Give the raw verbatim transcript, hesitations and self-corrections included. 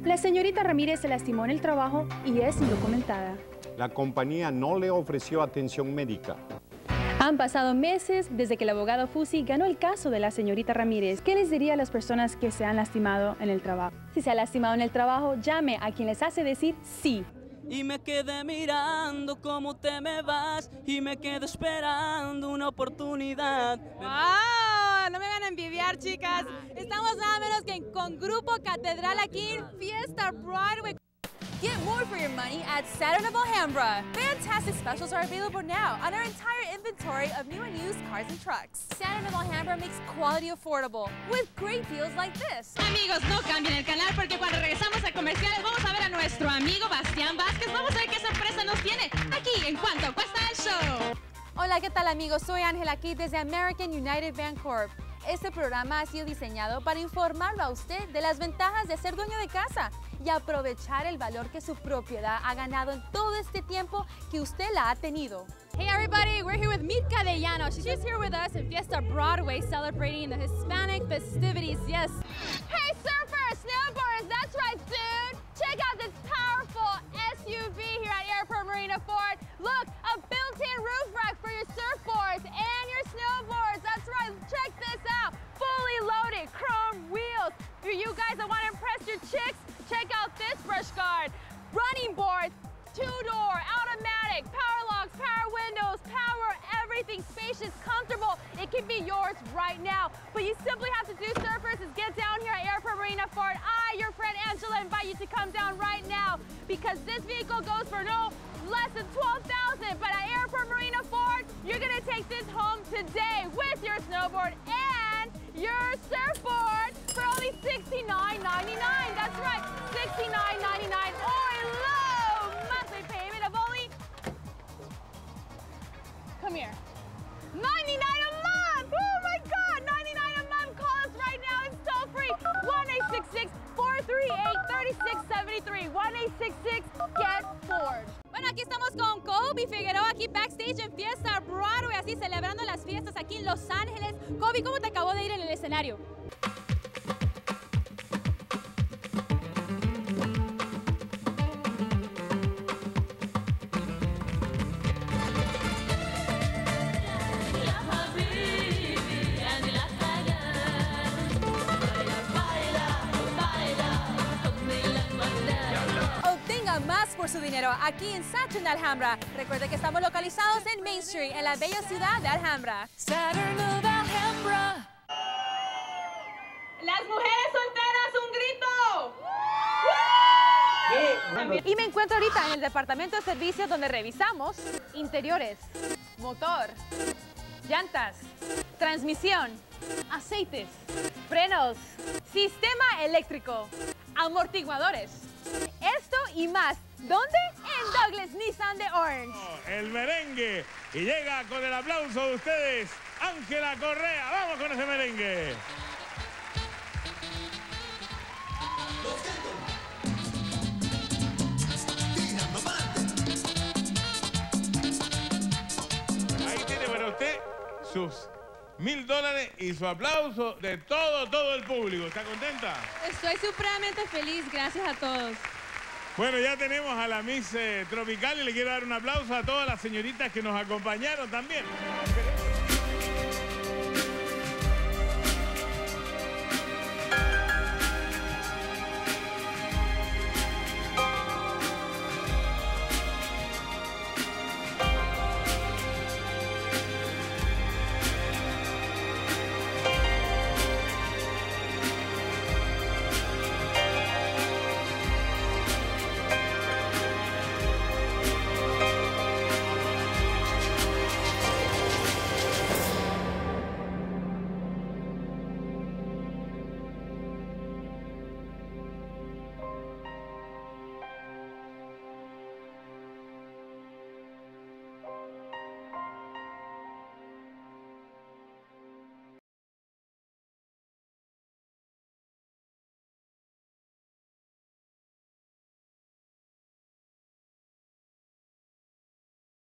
La señorita Ramírez se lastimó en el trabajo y es indocumentada. La compañía no le ofreció atención médica. Han pasado meses desde que el abogado Fusi ganó el caso de la señorita Ramírez. ¿Qué les diría a las personas que se han lastimado en el trabajo? Si se ha lastimado en el trabajo, llame a quien les hace decir sí. Y me quedé mirando cómo te me vas y me quedé esperando una oportunidad. ¡Wow! No me van a envidiar, chicas. Estamos nada menos que con Grupo Catedral aquí en Fiesta Broadway. Get more for your money at Saturn of Alhambra. Fantastic specials are available now on our entire inventory of new and used cars and trucks. Saturn of Alhambra makes quality affordable with great deals like this. Amigos, no cambien el canal porque cuando regresamos a comerciales vamos a ver a nuestro amigo Bastián Vázquez. Vamos a ver qué sorpresa nos tiene aquí en Cuánto Cuesta el Show. Hola, ¿qué tal, amigos? Soy Ángela aquí desde American United Bancorp. Este programa ha sido diseñado para informarlo a usted de las ventajas de ser dueño de casa y aprovechar el valor que su propiedad ha ganado en todo este tiempo que usted la ha tenido. Hey everybody, we're here with Mitka de Llano. She's just here with us in Fiesta Broadway celebrating the Hispanic festivities, yes. Hey surfers, snowboarders, that's right dude! Check out this powerful S U V here at Airport Marina Ford. Look, a built-in roof rack for your surfboards and your snowboards. That's right, check this out. Fully loaded chrome wheels. For you guys that want to impress your chicks, check out this brush guard. Running boards, two-door, automatic, power locks, power windows, power everything, spacious, comfortable. It can be yours right now. But you simply have to do, surfers, is get down here at Airport Marina Ford. I, your friend Angela, invite you to come down right now because this vehicle goes for no less than twelve thousand dollars. But at Airport Marina Ford, you're gonna take this home today with your snowboard and your surfboard for only sixty-nine ninety-nine. That's right, sixty-nine ninety-nine or a low monthly payment of only, come here, ninety-nine a month. Oh my God, ninety-nine a month. Call us right now. It's toll free. one eight six six, four three eight, three six seven three. one eight six six, get Ford. Bueno, aquí estamos con Kobe Figueroa aquí backstage en Fiesta Broadway, así celebrando las fiestas aquí en Los Ángeles. Kobe, ¿cómo te acabó de ir en el escenario? Más por su dinero aquí en Saturn de Alhambra. Recuerde que estamos localizados en Main Street, en la bella ciudad de Alhambra. Saturn of Alhambra. Las mujeres solteras, un grito. Y me encuentro ahorita en el departamento de servicios donde revisamos interiores, motor, llantas, transmisión, aceites, frenos, sistema eléctrico, amortiguadores. Esto y más. ¿Dónde? En Douglas Nissan de Orange. El merengue. Y llega con el aplauso de ustedes, Ángela Correa. Vamos con ese merengue. Ahí tiene para usted sus mil dólares y su aplauso de todo, todo el público. ¿Está contenta? Estoy supremamente feliz, gracias a todos. Bueno, ya tenemos a la Miss eh, Tropical y le quiero dar un aplauso a todas las señoritas que nos acompañaron también.